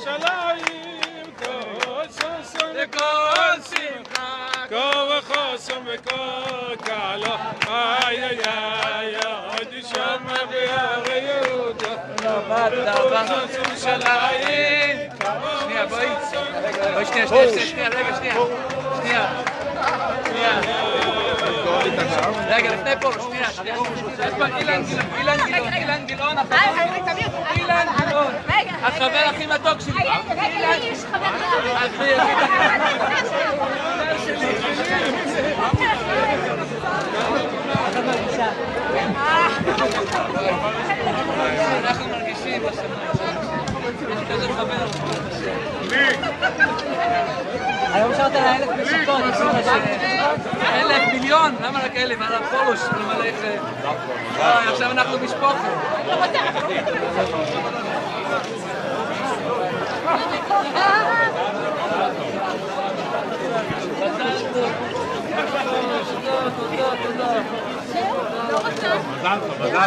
ירושלים, כל ששון וכל שמחה, כל וחוסם וכל קהלו, איי איי איי, עוד ישמע בהרי יהודה, כל ששון ירושלים. שנייה, בואי, שנייה, רגע, שנייה. רגע, לפני פה, שנייה. אילן גילאון, החבר הכי מתוק שלי. יש חבר אנחנו מרגישים כזה חבר. היום שרת על 1,000 נשיקות, 1,000 מיליון, למה רק 1,000? על הפולוש, למה איך... עכשיו אנחנו משפוחים. מזל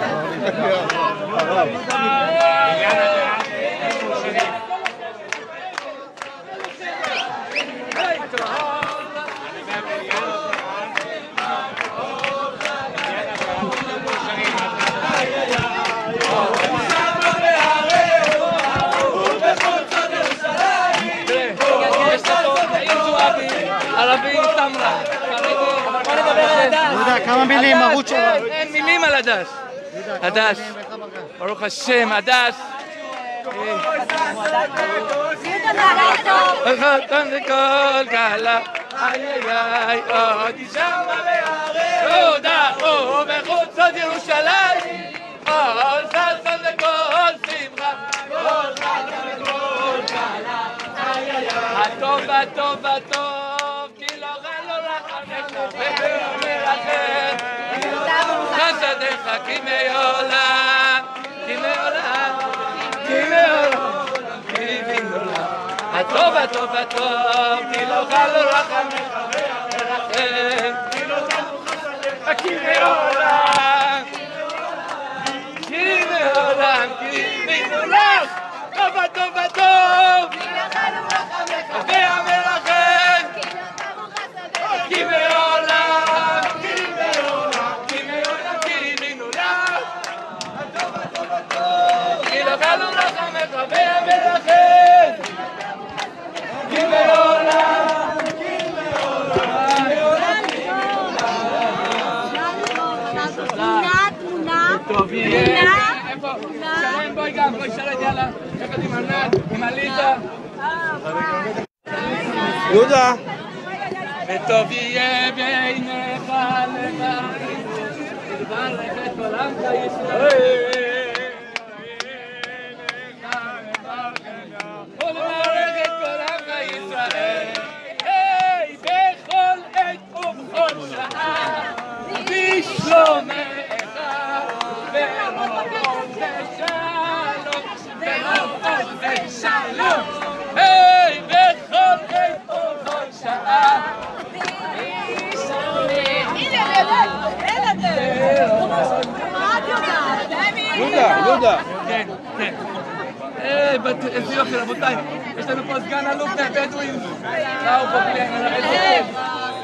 ערבי תמרה. בוא נדבר על הדש. יהודה, כמה מילים, ערוץ שלך. אין מילים על הדש. הדש. ברוך השם, הדש. חתן וכל קהלה, איי איי איי, עוד ישמע בהרי יהודה, ובחוצות ירושלים, כל ששון וכל שמחה, כל חתן וכל קהלה, איי איי איי. הטוב הטוב הטוב, כי לא רע לא רחמך, ומרחם, חסדיך כי מעולם, כי מעולם, כי מעולם. הטוב הטוב הטוב, כי לא רע לא רחמך ומרחם, כי מעולם, כי מעולם, כי מעולם. טוב הטוב הטוב, והמרחם, כי מעולם, כי מעולם, כי מעולם, כי מעולם. הטוב הטוב הטוב, כי לא רע לא רחמך והמרחם, כי מעולם, כי מעולם, טוב יהיה. איפה? שלם, בואי גם, בואי שלם, יאללה. יחד עם ענת, עם עליתה. יהודה. וטוב יהיה בעיניך לברך את כל עמך ישראל. ולברך את כל עמך ישראל. בכל עת ובכל שעה. בשלומך. ברוב ושלום. ברוב ושלום. בכל עת ובכל שעה. יהודה. כן, כן. איזה יופי, רבותיי. יש לנו פה סגן אלוף מהבדואים. ראו פה בלי איזה כיף.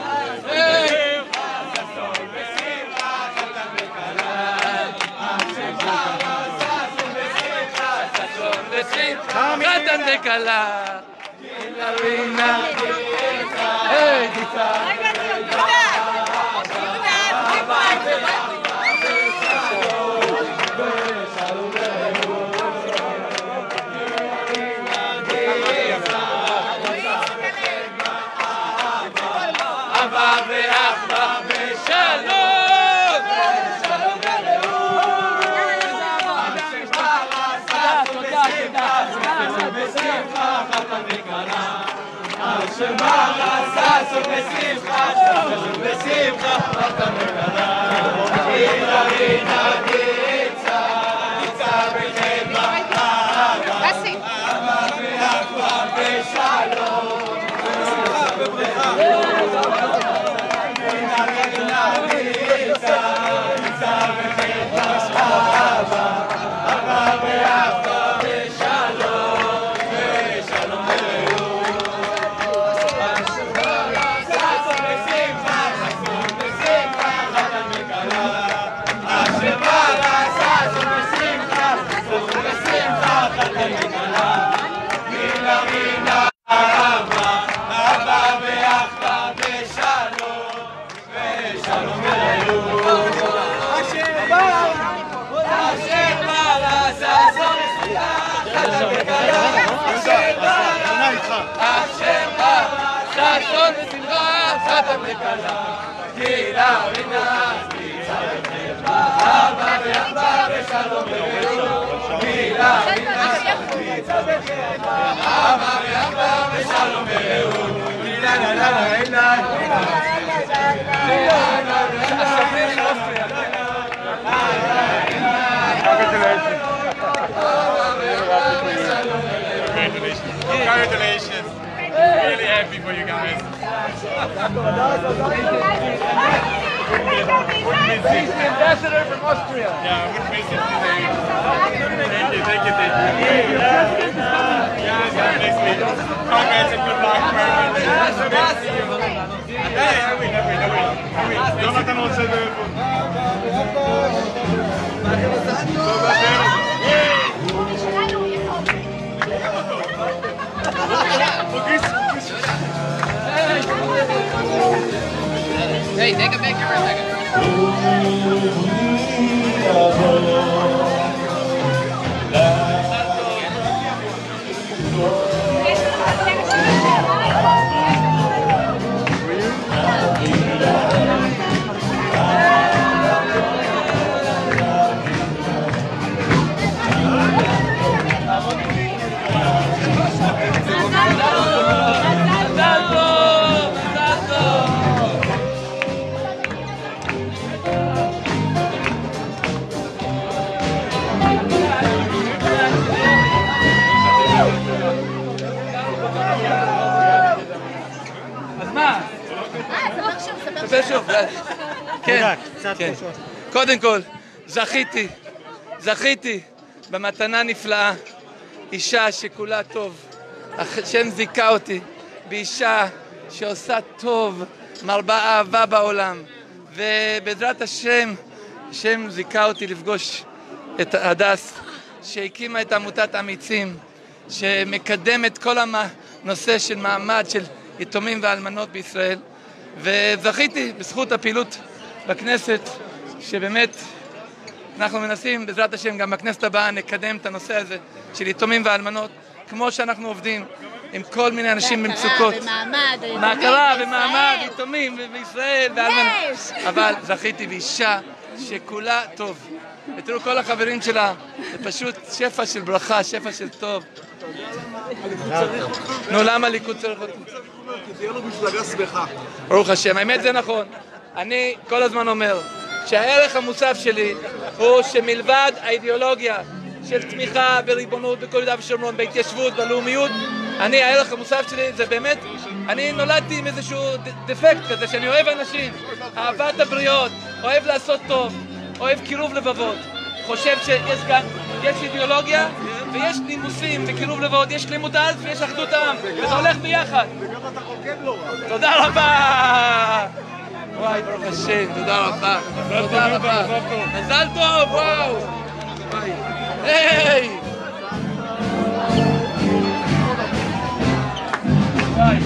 חתן וכלה. רינה. היי, דיפה. אבא ואחווה ושלום. שלום ורעות. תודה. בשמחה חתן וכלה. שבא ששון בשמחה, ששון בשמחה חתן וכלה. רינה רינה גיצה, גיצה בחדווה אהבה. אבא ואחווה ושלום. רינה רינה גיצה, גיצה בחדווה אהבה. אבא ואחווה ושלום. מכלה, רינה רינה אהבה, אהבה ואחווה ושלום, ושלום ורעות. אשר בא לששון לשמחה, חתן וכלה, אשר בא לששון לשמחה, חתן וכלה, רינה רינה אהבה ואחווה ושלום ורעות. רינה רינה אהבה ואחווה ושלום ורעות. רינה רינה רינה Congratulations. Really happy for you guys. Ambassador from Austria. Yeah, I wouldn't miss it today. Thank you. Yeah, next week. Congrats and good luck for everything. Yeah, I will. Jonathan will say Hey, take a picture for a second. ספר שוב, כן, קודם כל, זכיתי במתנה נפלאה, אישה שכולה טוב, השם זיכה אותי באישה שעושה טוב, מרבה אהבה בעולם, ובעזרת השם, השם זיכה אותי לפגוש את הדס, שהקימה את עמותת אמיצים, שמקדמת כל הנושא של מעמד של יתומים ואלמנות בישראל, וזכיתי בזכות הפעילות בכנסת, שבאמת אנחנו מנסים בעזרת השם גם בכנסת הבאה נקדם את הנושא הזה של יתומים ואלמנות, כמו שאנחנו עובדים עם כל מיני אנשים במצוקות. מהכרה ומעמד יתומים בישראל ואלמנות. אבל זכיתי באישה שכולה טוב. ותראו כל החברים שלה, זה פשוט שפע של ברכה, שפע של טוב. נו, למה הליכוד צריך אותי? כי תהיה לו מפלגה שמחה. ברוך השם, האמת זה נכון. אני כל הזמן אומר שהערך המוסף שלי הוא שמלבד האידיאולוגיה של תמיכה בריבונות בכל יהודה ושומרון, בהתיישבות, בלאומיות, הערך המוסף שלי זה באמת, אני נולדתי עם איזשהו דפקט כזה שאני אוהב אנשים, אהבת הבריות, אוהב לעשות טוב, אוהב קירוב לבבות, חושב שיש כאן, יש אידיאולוגיה ויש נימוסים וקירוב לבבות, יש לימוד הארץ ויש אחדות העם, וזה הולך ביחד. וגם אתה חוקד לא רע. תודה רבה! וואי, ברוך השם, תודה רבה. תודה רבה. מזל טוב, וואו! וואי. היי! וואי.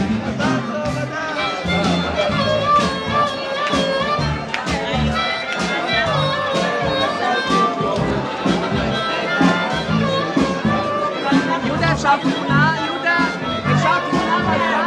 יהודה, אפשר תמונה? יהודה, אפשר תמונה?